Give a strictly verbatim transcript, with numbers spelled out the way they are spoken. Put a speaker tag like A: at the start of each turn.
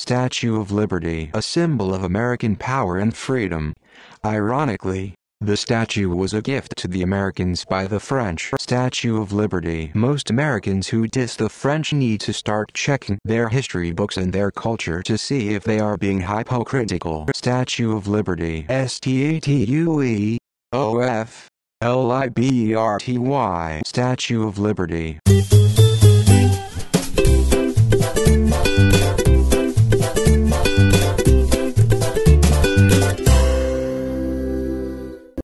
A: Statue of Liberty, a symbol of American power and freedom. Ironically, the statue was a gift to the Americans by the French. Statue of Liberty. Most Americans who diss the French need to start checking their history books and their culture to see if they are being hypocritical. Statue of Liberty. S T A T U E O F L I B E R T Y. Statue of Liberty.